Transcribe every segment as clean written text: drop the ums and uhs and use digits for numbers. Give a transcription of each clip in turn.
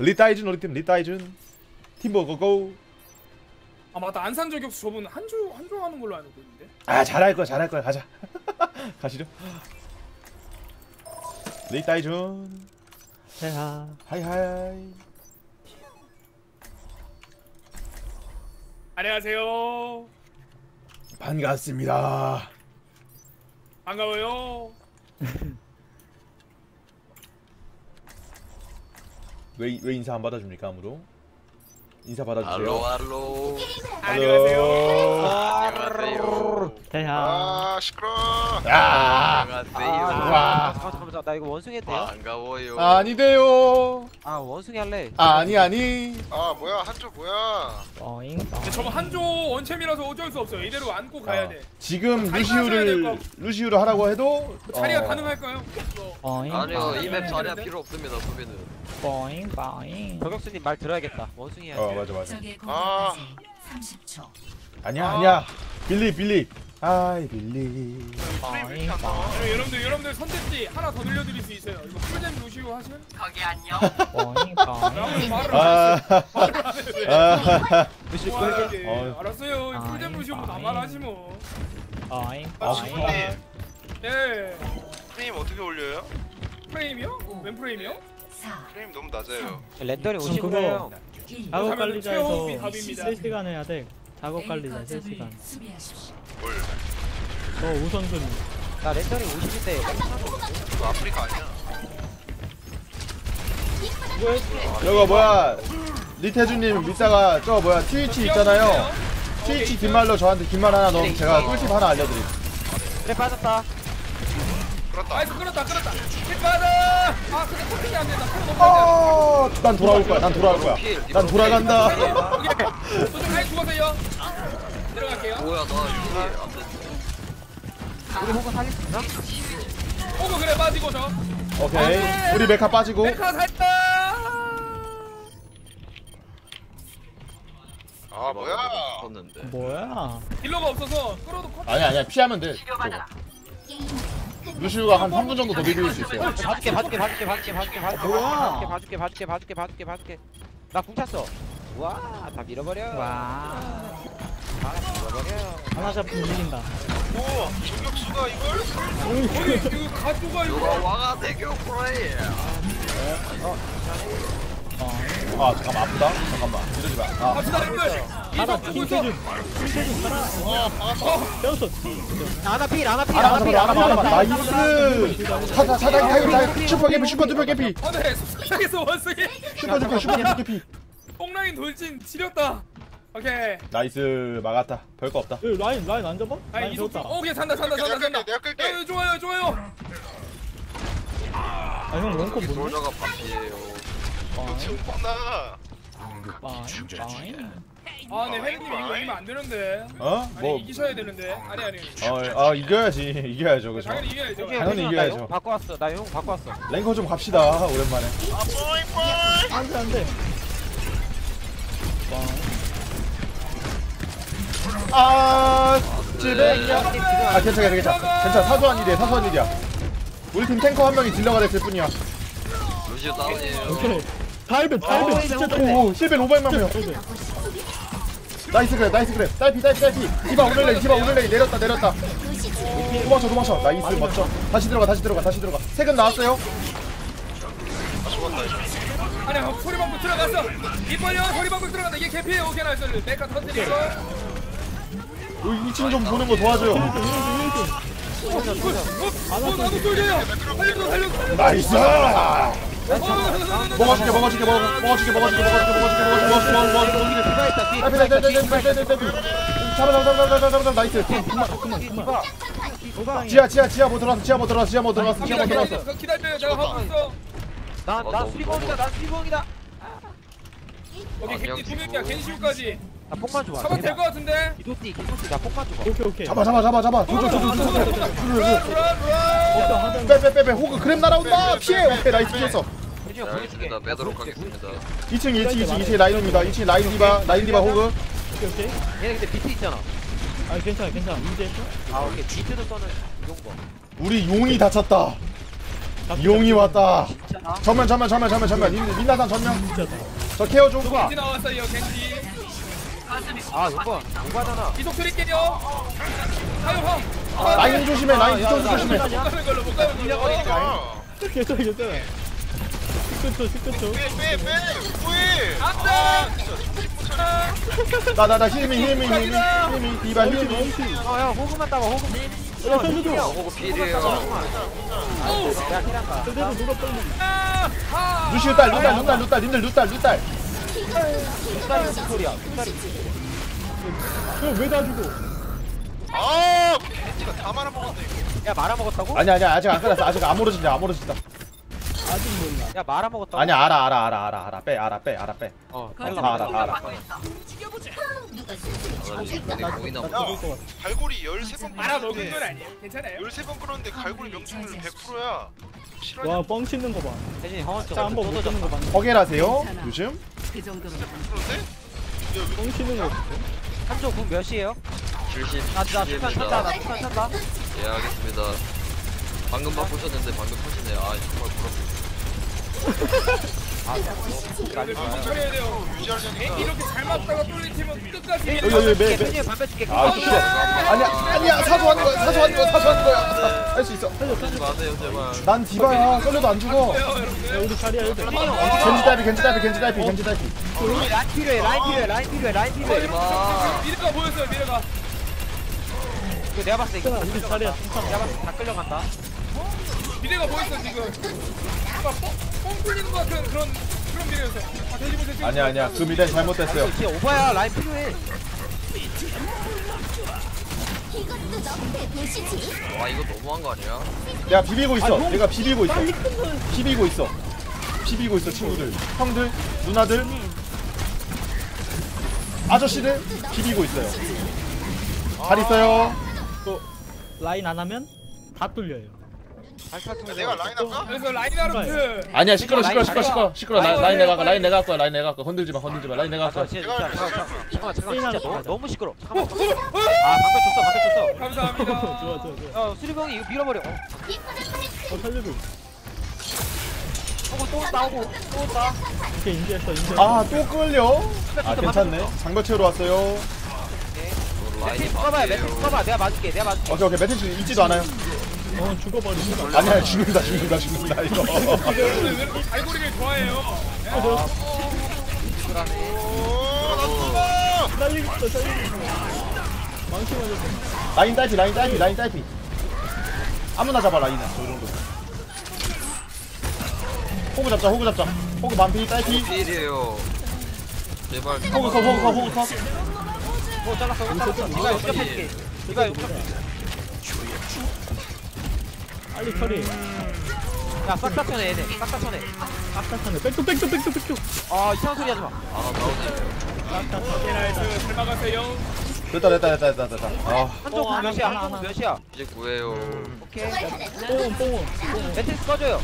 리따이준 우리 팀 리따이준 팀버 고고. 아 맞다 안산 저격수 저분 한조 하는 걸로 알고 있는데. 아 잘할 거야 가자. 가시죠. 리따이준. 해하. 하이하이. 안녕하세요. 반갑습니다. 반가워요. 왜 인사 안 받아줍니까 아무도? 인사 받아주세요. 알로. 안녕하세요. 안녕하세요. 해하. 아 시끄러. 안녕하세요. 와. 잠깐만 나 이거 원숭이 해도 돼요? 반가워요. 아니돼요. 아 원숭이 할래. 아니. 아 뭐야 한쪽 뭐야? 뽀잉. 근데 저거 한조 원챔이라서 어쩔 수 없어요. 이대로 안고 가야 돼. 지금 잘 맞아야 될 거. 루시우를 하라고 해도 자리가 가능할까요? 뽀잉. 아니요 이맵 아, 자리야 네. 필요 없습니다 수비는. 뽀잉 뽀잉. 저격수님 말 들어야겠다. 원숭이 할래. 맞아. 적의 아. 공격까지 30초. 아니야. 빌리. 아이 빌리. 프레임 왜 뽀잉 이렇게 안 나와? 뽀잉. 여러분들 선택지 하나 더 늘려드릴 수 있어요. 이거 풀잼 루시오 하시면 뽀잉 뽀잉. 말을 아. 안 해. 루시 뭐 끌게. 하게. 어휴. 알았어요. 아, 풀잼 루시오 아, 나만 하지 뭐. 뽀잉 아, 뽀잉. 프레임 네. 프레임 어떻게 올려요? 프레임이요? 웬 프레임이요? 4, 프레임 너무 낮아요. 렌더링 전 50 그거- 거예요. 1. 작업 하면은 관리자에서 최호흡이 답입니다. 3시간 해야 돼. 작업 관리자 거점을 3시간. 수비하십시오. 뭘? 저 우선순위. 나 렌더링 50인데. 이거 아프리카 아니야? 저거 뭐야? 리태주님 밑사가 저 뭐야 트위치 있잖아요. 트위치 뒷말로 저한테 뒷말 하나 넣으면 제가 꿀팁 하나 알려드림. 그래 빠졌다. 그렇다. 나이스 끌었다. 킥 받아. 아 근데 토핑이 안 된다. 토 너무 안 난 돌아올 거야. 난 돌아간다. 돼. 도좀 하이 죽었어요. 내려갈게요. 뭐야 나 이게 안 됐네. 우리 호구 살릴 수 있나? 오고 그래 빠지고 저. 오케이. 우리 메카 빠지고. 메카 살다. 아 뭐야? 컸는데. 뭐야? 딜러가 없어서 끌어도 컷. 아니야 피하면 돼. 저거. 루시우가 한 3분 정도 더 비빌 수 있어요. 봐줄게. 뭐야? 봐줄게. 나 궁 찼어. 와, 다 밀어버려. 와. 다 밀어버려. 하나 잡히면 이긴다. 오 저격수가 이걸? 이거 가뚜가 누가 이거. 와가 대교 프레이. 아 잠깐만 아프다. 잠깐만 이러지 마. 아 갑시다 형들. 가라. 이거 보고 있어. 김태준 가라. 떼었어. 아나필. 하나만 나이스. 사장 슈퍼 개피. 아네 속상했어 원숭이. 슈퍼 개피. 뽕라인 돌진 지렸다. 오케이. 나이스 막았다. 별거 없다. 라인 안 잡아? 아니 라인 이속. 잡았다. 오케이 산다. 내가 끌게. 좋아요. 아 형 런커 뭔데? 솔저가 바피에요. 너 지금 뻔나. 빠잉. 아네 혜린님 이거 이기면 안 되는데. 어? 아니 뭐? 이기셔야 되는데. 아니. 이겨야죠 그죠? 당연히 이겨야죠. 당연히 이겨야죠. 나 바꿔 왔어. 랭커 좀 갑시다 오랜만에. 아 뽀잉. 안돼. 아 찌뱅이야. 아 괜찮아. 사소한 일이야. 우리 팀 탱커 한 명이 딜러가 됐을 뿐이야. 루시오 다운이에요. 오케이. 다이벤 진짜 오 실벤 500만 명. 나이스 그래. 딸피. 디바 오늘레이 내렸다. 도망쳐. 나이스 멋져. 다시 들어가. 세금 나왔어요. 아 죽었다 이제. 아니 소리방구 들어갔어. 이빨려 소리방구 들어간다. 이게 개피예요. 오케이 나이스. 메카 터뜨리고. 2층 좀 보는 거 도와줘요. 나도 쏠려요. 살려줘. 나이스. 먹어줄게. 잡아. 나이스. 지하 못 들어갔어. 기다려요. 내가 하고 있어. 나 수리공이다. 오케이 겐지 두 명이야. 겐시우까지. 나 폭만 줘봐. 잡아도 될것 같은데. 기도띠 나 폭만 줘봐. 오케이. 잡아. 런. 빼. 호그 그램 날아온다. 피해. 오케이 나이스 피했어. 해주야 네, 보여줄게. 알겠습니다. 빼도록 하겠습니다. 2층 라인입니다. 2층 라인 디바 호그. 오케이. 얘네 근데 비트 있잖아. 아 괜찮아. 이제 했어? 아 오케이 비트도 써는 이런 거. 우리 용이 다쳤다. 용이 왔다. 진짜. 전면 민나산 전면. 진짜다. 저 케어 좀. 겐지 나왔어요 겐지. 아 6번 오바잖아. 이속 드릴게요. 가요 형. 라인 조심해. 라인 뒤통수 조심해. 못 가는 걸로 못 가는 걸로. 괜찮아 괜찮아. 19초. 빼빼빼 뭐해 안돼. 나 힐미 디바 힐미. 형 호그만 따봐 호그. 야 살려줘. 호구 필이에요. 야 키란가. 그대로 누가 빨리. 루시우 딸 님들 루딸. 숫다리 스토리야. 숫다리. 왜 다 주고? 아 겐지가 다 말아먹었네 이거 야 말아먹었다고? 아니야 아직 안 끝났어. 아직 안 모르진다. 아직 몰라. 야 말아먹었다고? 아니야 알아. 빼. 어 다 알라. 알아. 공이나 야 갈고리 13번 말아 먹은 건 끌었는데 아니야. 괜찮아요. 13번 끌었는데 갈고리 명중률 100%야 실화냐? 와 뻥 치는 거 봐. 대신에 형원 쪽. 자 한번 못 치는 거 봐. 허게라세요 요즘? 그 정도로 그런데? 뻥 치는 거. 한조 군 몇이에요? 70. 나 축한 찬다. 나 축한 찬다. 예, 알겠습니다. 방금 바꾸셨는데 방금 터지네. 아, 정말 부럽습니다. 정신 차려야 돼요. 유지하려니까 이렇게 잘 맞다가 뚫린 팀은 끝까지 여기 밀어요. 매. 대신에 반대 줄게. 아 진짜. 아니야 사소한 거야. 할 수 있어. 하지 마세요, 제발. 난 디바야. 썰려도 안 죽어. 야 우리 자리야 여기. 겐지 딸피. 라인 필요해. 하지 마. 미래가 보였어요. 미래가. 이거 내가 봤을 때 이거 우리 자리야. 내가 봤을 때 다 끌려간다. 미래가 보였어 지금. 뻥 뚫리는 것 같은 그런 미래였어. 아 돼지분 아니야. 그 미래 잘못됐어요. 진짜 오바야. 라인 필요해. 와, 이거 너무한 거 아니야? 내가 비비고 있어. 비비고 있어 친구들. 형들, 누나들, 아저씨들 비비고 있어요. 잘 있어요. 또 라인 안 하면 다 뚫려요. 내가 라인 할까? 그래서 라인하르트. 아니야 시끄러. 라인 내가 할 거야. 건들지 마. 라인 내가 할 거야. 진짜 잠깐만 너무 시끄러. 잠깐만. 아 방패 줬어. 감사합니다. 좋아. 야 수리병이 이거 밀어버려. 살려줘. 또 나오고 또 온다. 오케이 인지했어. 아 또 끌려? 아 괜찮네. 장벽 채우러 왔어요. 라인이 써봐야 막혀요. 매트 써봐. 내가 맞을게. 오케이 매트리스 있지도 않아요. 죽어버린다. 아니야 죽는다 이거. 왜 이렇게 갈고리를 좋아해요? 살리겠어. 망치 맞았어. 라인 딸피. 아무나 잡아 라인은 저 정도. 호구 잡자. 호구 만피 딸피. 필이에요. 제발. 호구 컷. 잘랐어. 네가 역접해줄게. 네가 역접. 빨리 처리. 야 싹다 쳐내 얘네. 싹다 쳐내. 싹싹하네. 백도. 아 이상한 소리 하지 마. 아, 나오네. 나이스. 잘 막았어요. 됐다. 아 한쪽 군 몇이야? 한쪽 군 몇이야? 이제 구해요. 오케이. 뽕. 매트리스 꺼줘요.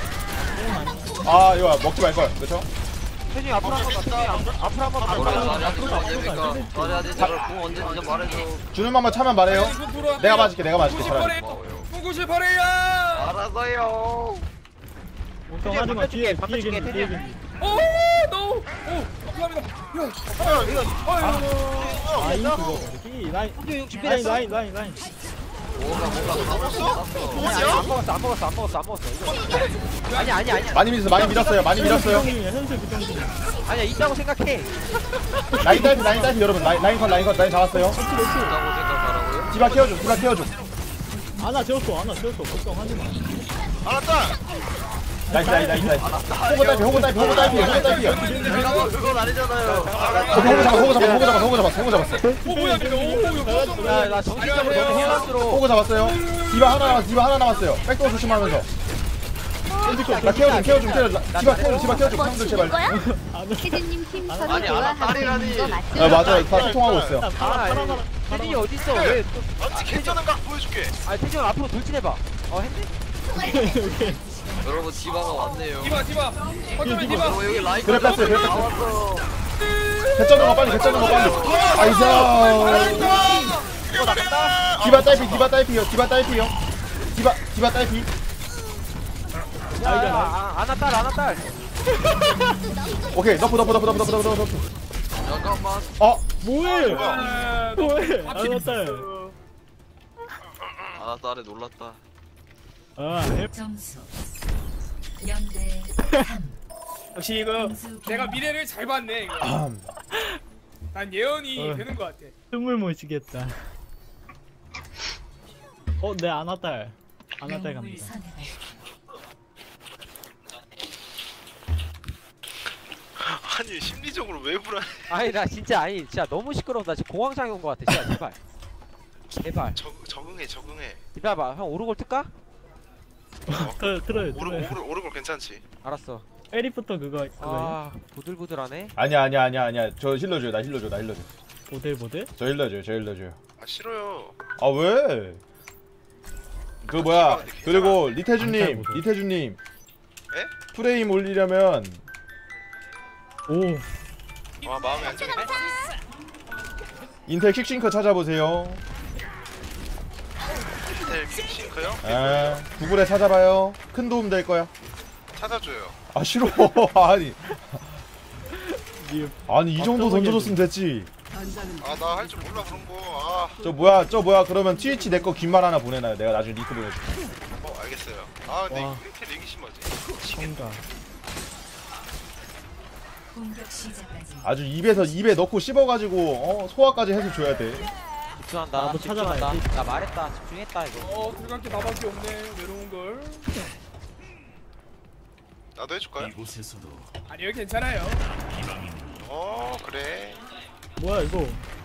이거 먹지 말 걸. 그렇죠? 태준이 앞으로 한번 가. 태준이 앞으로 한번 뭐라 가. 말하지 언제입니까? 말해야지. 제발 공 언제 진짜 말해줘. 주는 맘만 차면 말해요. 내가 맞을게. 차라리. 98회야. 알았어요. 걱정하지 마. 뒤에 반대 줄게, 뒤에 태준이. 겐지. 오, 감사합니다. 라인 그거. 라인. 한쪽 준비됐어? 라인. 뭐가 안 먹었어. 이거. 아니야. 많이 밀었어요. 현실 부정중. 아니야 있다고 생각해. 라인 딸피 여러분. 라인 컷 잡았어요. 있다고 생각하라고요? 디바 케어줘. 아나 재웠어. 걱정하지 마. 알았다 나이스. 호구 딸피요. 그건 아니잖아요. 호구 잡았어. 오 뭐야 이거. 나 정신적으로 너무 혼란스러워. 호구 잡았어요. 디바 하나 남았어요. 백도어 조심하면서. 나 케어 좀. 디바 케어줘. 형들 제발. 태준님 팀 서로 아니, 알아, 딸이라니. 좋아하는 거 맞죠? 맞아요. 다 소통하고 있어요. 태준이 어딨어? 왜? 맞지 괜찮은 각 보여줄게 태준이 앞으로 돌진해봐. 했네? 여러분 디바가 왔네요. 디바. 어쩌면 디바. 여기 라인 그래, 뺐어요. 나왔어. 개쩌는 거 빨리. 나이스. 디바 딸피요. 디바 딸피. 아나딸. 오케이 너프. 잠깐만. 뭐해? 아, 뭐해? 아나딸. 아 딸에 놀랐다. 점수 0대 3. 역시 이거 내가 미래를 잘 봤네 이거. 난 예언이 되는 것 같아. 숨을 못 쉬겠다. 네 아나딸 갑니다. 아니 심리적으로 왜 불안해? 아니 나 진짜 너무 시끄러워. 나 지금 공황장애 온 것 같아. 진짜 제발. 적응해. 기다려봐. 형 오르골 틀까? 틀어요. 오르골 괜찮지? 알았어. 에리부터 그거 아 부들부들하네. 아니야. 저 힐러줘요. 나 힐러줘. 보들. 저 힐러줘요. 아 싫어요. 아 왜? 그 뭐야? 그리고 리태준님. 에? 프레임 올리려면 오. 아 마음에 안 드네. 인텔 킥싱크 찾아보세요. 인텔 킥싱크요? 구글에 찾아봐요. 큰 도움 될 거야. 찾아줘요. 아 싫어. 아니 이 정도 던져줬으면 됐지. 아 나 할 줄 몰라 그런 거. 저 뭐야 그러면 트위치 내 거 긴말 하나 보내놔요. 내가 나중에 리크 보내줄게. 알겠어요. 아 근데 와. 인텔 얘기 심하지. 성가. 공격 시작까지 아주 입에 넣고 씹어가지고 소화까지 해서 줘야 돼. 집중한다. 나도 찾아봐야지. 집중한다. 나 말했다. 집중했다 이거. 들어갈 게 나밖에 없네. 외로운 걸. 나도 해줄까요? 아니요 괜찮아요. 그래. 뭐야 이거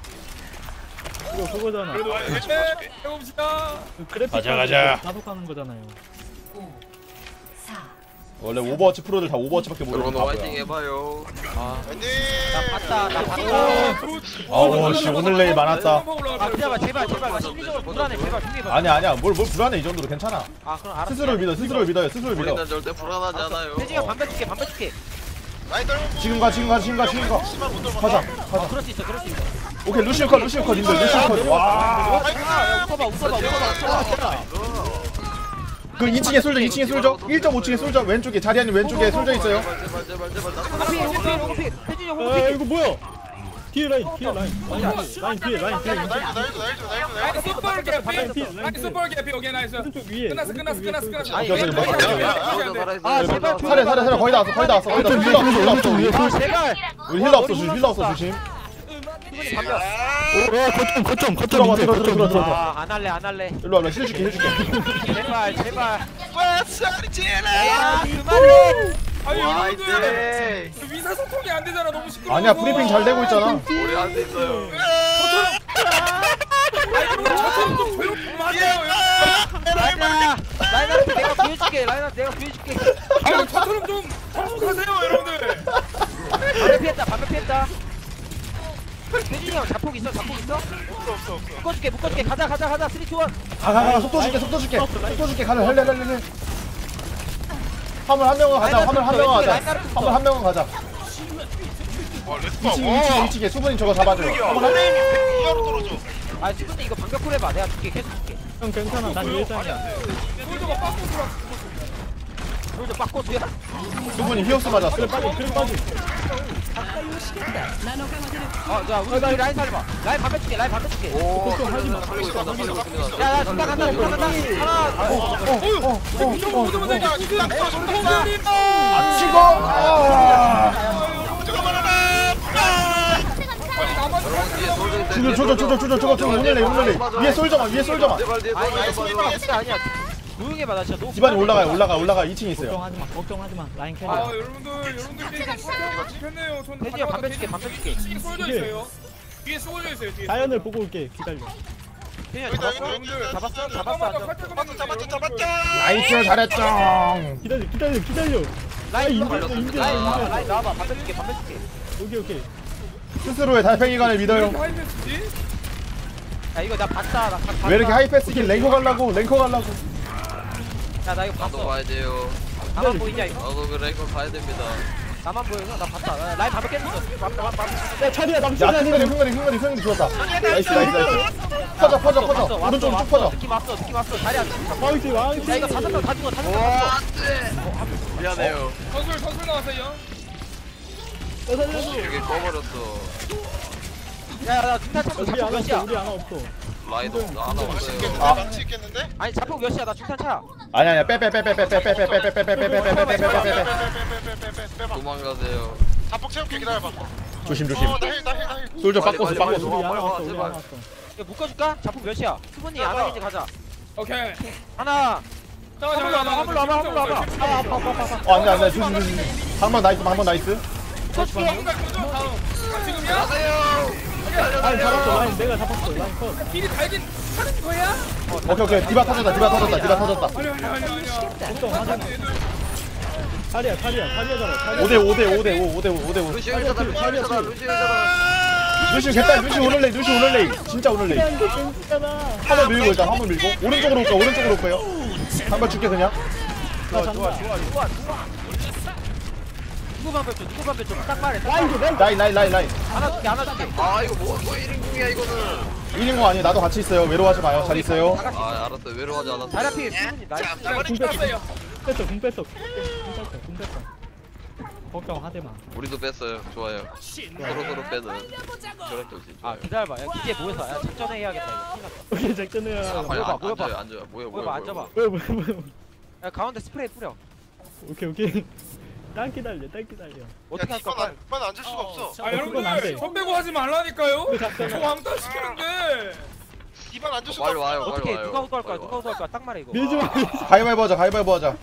그거잖아. 그래도 해줄게. 해봅시다. 그 그래픽 가자. 나독하는 거잖아요. 5 4 원래 오버워치 프로들 다 오버워치밖에 모르는 그러면 화이팅 바보야. 해봐요. 안돼. 나 봤다. 아우씨 오늘 내일 많았다. 아 제발. 나 심리적으로 불안해. 제발 중해봐. 아니야 뭘 불안해. 이 정도로 괜찮아. 아 그럼 알았어. 스스로를 믿어요. 우리는 절대 불안하지 않아요. 태진이 형 반대 줄게. 나이 떨고. 지금 가. 씨발 못 들어. 가자. 그럴 수 있어. 오케이 루시오 컷 님들 루시오 컷. 와. 웃어봐. 그 2층에 솔져 1.5층에 솔져 왼쪽에 자리아님 왼쪽에 솔져 있어요. 제발. 호피. 태진이 형 호피. 이거 뭐야? 뒤에 라인 뒤에. 나이스 풋볼 개피. 나이스 풋볼 개피. 오케이 나이스. 오른쪽 위에. 끝났어. 아니, 저기 뭐 아 제발. 사례 거의 다 왔어. 힐러 없어. 아 제발. 우리 힐러 없어 조심. 들어. 안 할래. 일로 와라 힐 줄게. 제발. 와 야 그만해. 아니 여러분들 화이팅. 그 의사소통이 안 되잖아. 너무 시끄러워. 아니야 브리핑 잘 되고 있잖아. 우리 안돼 있어요. 저처럼 좀 조용히 하세요. 라인한테 내가 구해줄게. 아유 저처럼 좀 성숙하세요 여러분들. 방금 피했다. 태진이 형 자폭 있어? 없어. 묶어줄게. 가자. 3, 2, 1. 가 속도 줄게. 가자. 헬. 화물 한 명은 가자. 와 렛츠고. 2층에 수분이 저거 잡아줘요. 화물 한 프레임이 100 이하로 떨어져. 아 수근이 이거 방벽 해봐. 내가 줄게. 계속 줄게. 형 괜찮아. 난 일상이야. 솔저가 빠꾸 들어. 그리고 빠꼬수야. 수분이 히오스 맞았어. 그래 빠지. 자 우리 라인 살려봐. 라인 방벽 줄게. 오. 하지 마. 살리고 있습니다. 야 간다. 하나. 조져 오늘래 위에 솔져만 아니야. 조용히 해봐. 나 진짜 너무 디바니 올라가 2층에 있어요. 걱정하지 마. 라인 캐리. 여러분들끼리 잡혔네요. 전 태진이 방벽 줄게. 뒤에 쏠져 있어요. 뒤에. 자연을 보고 올게. 기다려. 태진이 잡았어. 나이스 잘했죠. 기다려. 라인 인제. 나와봐. 방벽 줄게. 오케이. 스스로의 달팽이관을 믿어요. 야 이거 나 봤다. 왜 이렇게 하이패스길 랭커 가려고? 야 나 이거 나도 봤어. 가야 돼요. 나만 보이냐 이거? 나도 그 랭커 가야 됩니다. 나만 보여서 나 봤다. 라인 방금 깼어. 야 차리야 남친 야 흥건이 죽었다. 나이스. 퍼져. 오른쪽으로 쭉 퍼져. 느낌 왔어. 자리야. 왕치 야 이거 다 죽어. 미안해요. 전술 나왔어요. 이게 꺼버렸어. 야나 중탄 차고 우리 자폭 하나 몇이야? 없어 우리 하나 없어 라이도 하나 없어요. 아. 망치 있겠는데? 아니 자폭 몇이야? 나 중탄 차. 아니야 빼. 도망가세요. 자폭 채울게 기다려봐. 조심. 나 힐. 솔저 빨리, 바꿔서. 빨리, 우리 하나 없어 우리 제발. 하나 없어 이거 묶어줄까? 자폭 몇이야? 수분이 안 하겠지 가자. 오케이. 하나. 화물로 와봐. 아 아파. 안돼 조심. 방방 나이스. 묶어줄게. 지금이야? 라인 잡았어 라인 내가 잡았어 라인 컷 길이 달긴 하는 거야? 오케이. 디바 터졌다. 아니야. 걱정하지 마 차리야 잡아 5대5. 루시오 이자다. 루시 개딸. 루시 오늘레이. 진짜 오늘레이. 한번 밀고 일단 오른쪽으로 올 거예요. 한번 줄게 그냥. 좋아. 누구 방패 줘. 딱 말해. 라인. 하나 줄게. 아 이거 뭐 1인궁이야 이거는. 1인공 아니에요. 나도 같이 있어요. 외로워하지 마요. 잘 있어요. 아 알았어요. 외로워하지 않았어. 자리야 피. 수분이 나이스. 궁 뺐어 걱정하지 마 우리도 뺐어요. 좋아요. 서로 빼는. 저렇게 아 기다려봐. 야 기계 모여서 야 작전회 해야겠다 이거. 오케이 작전해야 빨리 모여봐. 앉아요. 모여봐 앉아봐. 뭐야 야 가운데 스프레이 뿌려. 오케이 딸 기다려 어떻게 할 거야? 이건 앉을 수가 없어. 아 그건 안 돼. 여러분들 손 빼고 하지 말라니까요. 그 작전은- 저 왕따 시키는데. 이번 앉을 수가 빨리 없어. 와요. 어떻게 빨리 누가 와요. 우도할 거야? 빨리 누가 와. 우도할 거야? 딱 말해 이거. 밀지 마 가위바위보 하자.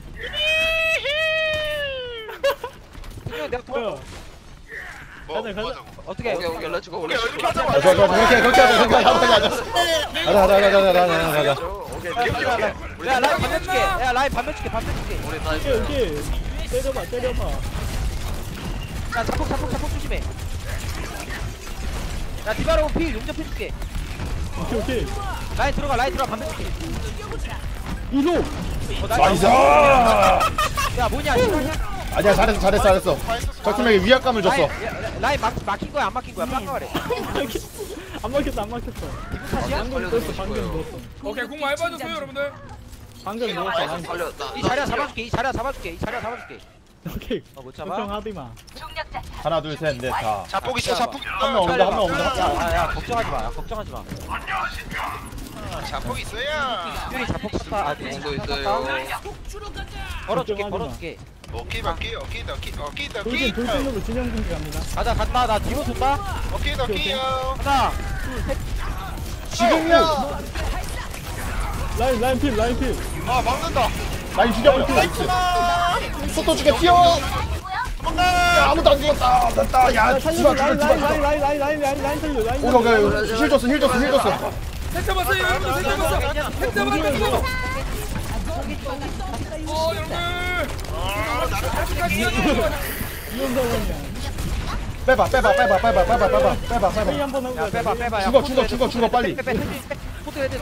그냥 내가 도와. 뭐야 뭐, 가자. 맞아. 어떻게? 오케이 렛츠고. 오케이 이렇게 하자. 좋아. 그렇게 하자. 가자. 오케이. 야 라인 반면 줄게. 야 라인 반면 줄게. 우리 다 오케이 있어요. 때려봐 야 자폭 조심해. 야 디바로 피 용접 해줄게. 오케이 라인 들어가 반면 줄게. 이동 나이스. 야 뭐냐? 시간이야? 아니야 잘했어. 적팀에게 위압감을 줬어. 라인 막힌 거야 안 막힌 거야? 빡 말해. 안 막혔어 방금 넣었어 오케이 궁 많이 빠졌어요 여러분들. 방금 넣었어 라인 살려. 이 자리야 잡아줄게. 오케이 못 잡아? 걱정하지 마 하나 둘 셋 넷 다. 자폭 있어. 자폭. 한 명 없는데. 야 걱정하지 마. 자폭 있어야. 퓨리 자폭 스타 공도 있어요. 걸어줄게. 오케이. 돌진 돌진으로 진영 준비 갑니다 간다. 나 뒤로 돈다. 오케이요. 하나. 지금이야. 라인 필 아 막는다. 라인 죽여버려. 나이스. 속도 죽여 튀어. 야 아무도 안 죽었다. 됐다. 야 살려 디바. 라인 살려 오케이. 힐 줬어. 셋 잡았어요 여러분들. 셋 잡았어. 여러분들. 이용당원이야 빼봐. 회의 한번 하고 야 빼봐. 죽어 빨리. 포트 헤드.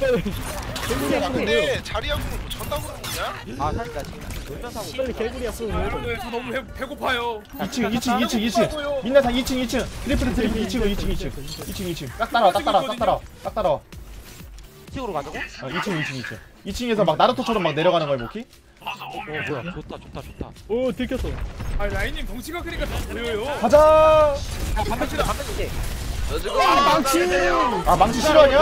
근데 자리하고는 뭐 전다고 그러는 거냐? 아 살까 지금 놀면서 빨리 개구리 앞으로 여러분들 저 너무 배고파요. 2층. 민나상 2층. 트리플 2층. 딱 따라와. 2층으로 가자고? 2층. 2층에서 막 나루토처럼 막 내려가는 거야 모키? 뭐야 좋다. 오 들켰어 아 라인님 덩치가 크니까 다 보여요. 가자. 야 반면 줄게. 렛츠고. 망치 싫어하냐?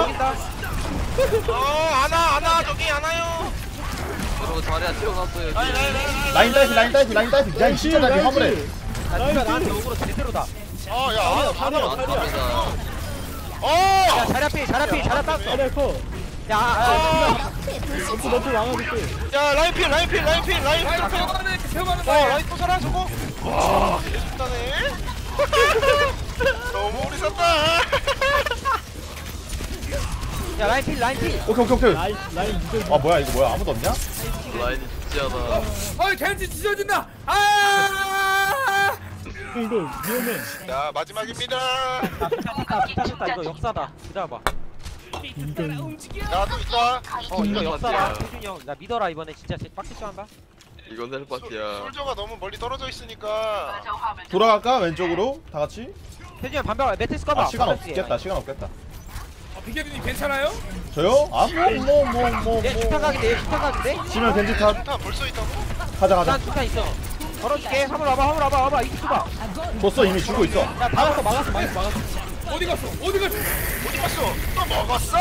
안아 저기 안아요. 여러분 자리야 튀어났어요. 라인 딸피. 야 진짜 나 화물해. 야 니가 나한테 오므로 제대로다. 야 감사합니다. 야 자리야 땄어. 자리야 커 야 너프 막아줄게 야 라인필. 라인 태워가는 거야. 라인 또 살아 저거. 와 개좋다네. 너무 오래 샀다. 야 라인 필. 오케이. 라인 밑에 아 뭐야 이거 뭐야 아무도 없냐? 라인이 죽지 않아. 아 겐지 찢어진다. 아. 이거 위험해 자 마지막입니다. 미쳤다 이거 역사다. 기다려봐. 이건 나도 있다. 이거 역사다. 태준이 형 나 믿어라 이번에 진짜 빡치지 한다. 이건 헬파티야. 솔저가 너무 멀리 떨어져 있으니까 돌아갈까 왼쪽으로 다 같이? 태준이 반박 매트리스 꺼봐. 아 시간 반박지. 없겠다. 시간 없겠다. 비계드님 괜찮아요? 저요? 아뭐뭐뭐뭐 얘 주탄 각인데 얘 주탄 각인데? 치면 겐지 탑. 다 벌써 있다고? 가자 가자. 난 주탄 있어. 걸어줄게. 화물 와봐. 이거 줘봐. 줬어 이미 주고 있어. 야 막았어. 어디 갔어? 어디 갔어? 어디 갔어? 또 먹었어?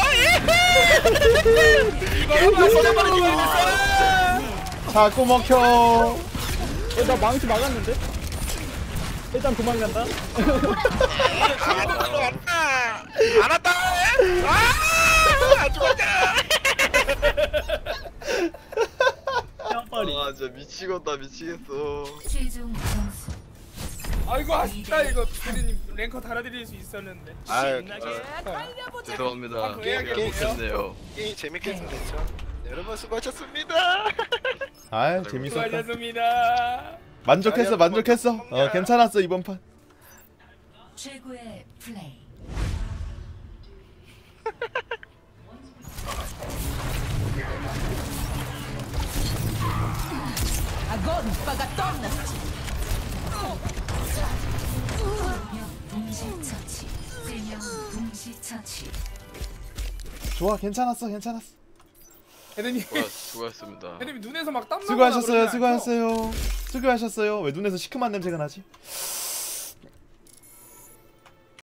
이거 써내버리지 말랬어. 자꾸 먹혀. 나 망치 막았는데? 일단 도망간다. 안 왔다. 아 죽었다. 뺨빨이. 아 진짜 미치겠어. 최종 점수 아이고 아쉽다 이거 비계드님 랭커 달아드릴 수 있었는데. 아유 죄송합니다. 게임, 제가 못했네요. 게임 재밌게 했죠. 여러분 수고하셨습니다. 아 재밌었다. 수고하셨습니다. 만족했어. 괜찮았어 이번 판. 최고의 플레이. 동시 처치. 3명 동시 처치. 좋아 괜찮았어. 헤드님 수고하셨습니다. 헤드님 눈에서 막 땀 나고 수고하셨어요. 왜 눈에서 시큼한 냄새가 나지?